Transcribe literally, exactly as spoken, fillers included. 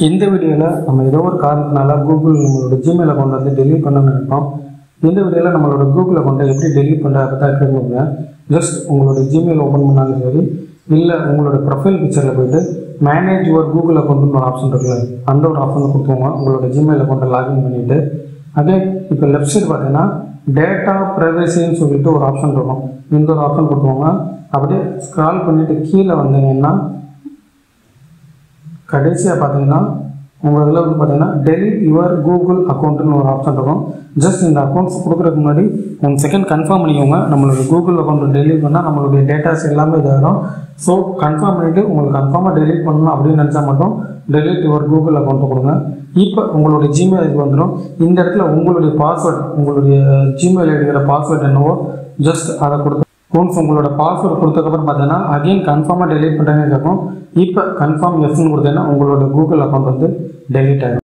இந்த வீடியோவில் நம்ம ஏதோ ஒரு காரணத்தினால கூகுள் நம்மளோட ஜிமெயில் அக்கௌண்ட் வந்து டெலீட் பண்ணணும்னு நினைப்போம். இந்த வீடியோவில் நம்மளோட கூகுள் அக்கௌண்ட்டை எப்படி டெலீட் பண்ணுற பற்றி கேட்குறீங்க. ஜஸ்ட் உங்களோட ஜிமெயில் ஓப்பன் பண்ணாலும் சரி, இல்லை உங்களோட ப்ரொஃபைல் பிக்சரில் போய்ட்டு மேனேஜ் யுவர் கூகுள் அக்கௌண்ட்னு ஒரு ஆப்ஷன் இருக்குல்ல, அந்த ஒரு ஆப்ஷன் கொடுத்துக்கோங்க. உங்களோட ஜிமெயில் அக்கௌண்ட்டை லாகின் பண்ணிவிட்டு அதே இப்போ லெஃப்ட் சைடு பார்த்தீங்கன்னா டேட்டா ப்ரைவசின்னு சொல்லிட்டு ஒரு ஆப்ஷன் இருக்கும். இந்த ஒரு ஆப்ஷன் கொடுத்துக்கோங்க. அப்படியே ஸ்க்ரால் பண்ணிவிட்டு கீழே வந்தீங்கன்னா கடைசியாக பார்த்தீங்கன்னா உங்கள் இதில் வந்து பார்த்தீங்கன்னா டெலிட் யுவர் கூகுள் அக்கௌண்ட்டுன்னு ஒரு ஆப்ஷன் இருக்கும். ஜஸ்ட் இந்த அக்கௌண்ட்ஸ் கொடுக்குறதுக்கு முன்னாடி ஒன் செகண்ட் கன்ஃபார்ம் பண்ணிக்கோங்க. நம்மளோட கூகுள் அக்கௌண்ட்டை டெலிட் பண்ணால் நம்மளுடைய டேட்டாஸ் எல்லாமே இதாகிடும். ஸோ கன்ஃபார்ம் பண்ணிவிட்டு உங்களுக்கு கன்ஃபார்மாக டெலிட் பண்ணணும் அப்படின்னு நினச்சா மட்டும் டெலிட் யுவர் கூகுள் அக்கௌண்ட்டை கொடுங்க. இப்போ உங்களுடைய ஜிமெயில் ஐடி வந்துடும். இந்த இடத்துல உங்களுடைய பாஸ்வேர்டு, உங்களுடைய ஜிமெயில் ஐடியோட பாஸ்வேர்டு என்னவோ ஜஸ்ட் அதை கொடுத்து ஒன்ஸ் உங்களோட பாஸ்வேர்டு கொடுத்ததுக்கப்புறம் பார்த்தீங்கன்னா அகெயின் கன்ஃபார்மாக டெலிட் பண்ணுறேன்னு கேட்கும். இப்போ கன்ஃபார்ம் எஸ்ன்னு கொடுத்தீங்கன்னா உங்களோட கூகுள் அக்கௌண்ட் வந்து டெலிட் ஆகிடும்.